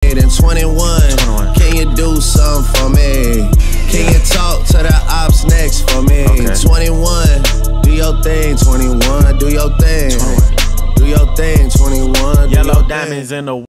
made in 21. Can you do something for me? Can you talk to the ops next for me? 21, do your thing. 21, do your thing. Do your thing. 21, yellow diamonds in the